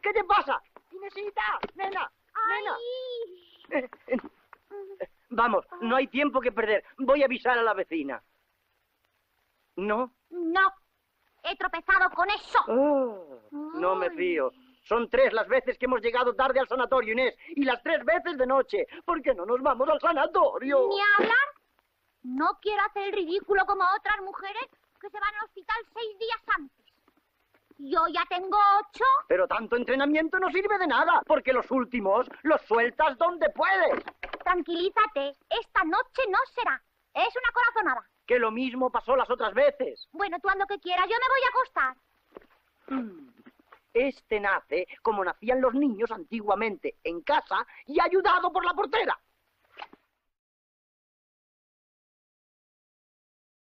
¿Qué te pasa? Inesita, nena, nena. Vamos, no hay tiempo que perder. Voy a avisar a la vecina. ¿No? No, he tropezado con eso. Oh, no me fío. Son 3 las veces que hemos llegado tarde al sanatorio, Inés. Y las 3 veces de noche. ¿Por qué no nos vamos al sanatorio? Ni hablar. No quiero hacer el ridículo como otras mujeres que se van al hospital 6 días antes. Yo ya tengo 8. Pero tanto entrenamiento no sirve de nada, porque los últimos los sueltas donde puedes. Tranquilízate, esta noche no será. Es una corazonada. Que lo mismo pasó las otras veces. Bueno, tú haz lo que quieras, yo me voy a acostar. Este nace como nacían los niños antiguamente, en casa y ayudado por la portera.